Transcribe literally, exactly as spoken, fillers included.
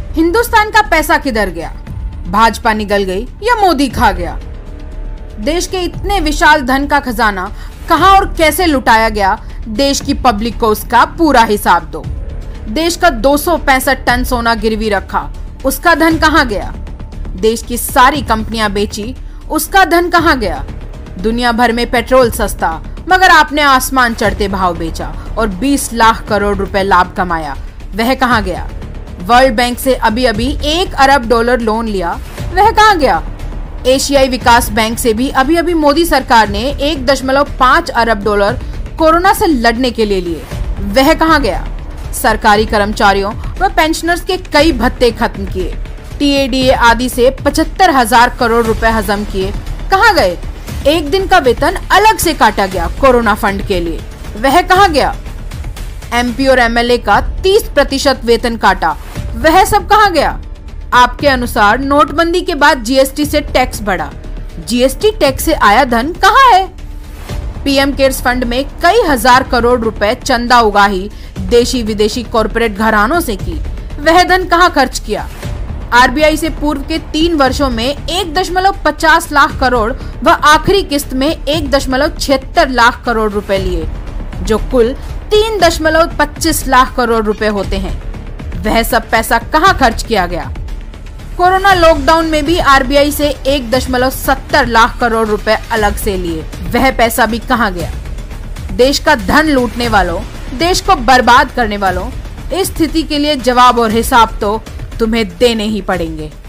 हिंदुस्तान का पैसा किधर गया? भाजपा निगल गई या मोदी खा गया? देश के इतने विशाल धन का खजाना कहां और कैसे लुटाया गया, देश की पब्लिक को उसका पूरा हिसाब दो। देश का दो सौ पैंसठ टन सोना गिरवी रखा, उसका धन कहां गया? देश की सारी कंपनियां बेची, उसका धन कहां गया? दुनिया भर में पेट्रोल सस्ता, मगर आपने आसमान चढ़ते भाव बेचा और बीस लाख करोड़ रुपए लाभ कमाया, वह कहां गया? वर्ल्ड बैंक से अभी अभी एक अरब डॉलर लोन लिया, वह कहां गया? एशियाई विकास बैंक से भी अभी अभी मोदी सरकार ने एक दशमलव पाँच अरब डॉलर कोरोना से लड़ने के लिए लिए, वह कहां गया? सरकारी कर्मचारियों व पेंशनर्स के कई भत्ते खत्म किए, टीएडीए आदि से पचहत्तर हजार करोड़ रुपए हजम किए, कहां गए? एक दिन का वेतन अलग से काटा गया कोरोना फंड के लिए, वह कहां गया? एमपी और एमएलए का तीस प्रतिशत वेतन काटा, वह सब कहां गया? आपके अनुसार नोटबंदी के बाद जीएसटी से टैक्स बढ़ा, जीएसटी टैक्स से आया धन कहां है? पीएम केयर्स फंड में कई हजार करोड़ रुपए चंदा उगाही देशी विदेशी कॉरपोरेट घरानों से की, वह धन कहां खर्च किया? आरबीआई से पूर्व के तीन वर्षों में एक दशमलव पचास लाख करोड़ व आखिरी किस्त में एक दशमलव छिहत्तर लाख करोड़ रुपए लिए, जो कुल तीन दशमलव पच्चीस लाख करोड़ रुपए होते हैं, वह सब पैसा कहां खर्च किया गया? कोरोना लॉकडाउन में भी आरबीआई से एक दशमलव सत्तर लाख करोड़ रुपए अलग से लिए, वह पैसा भी कहां गया? देश का धन लूटने वालों, देश को बर्बाद करने वालों, इस स्थिति के लिए जवाब और हिसाब तो तुम्हें देने ही पड़ेंगे।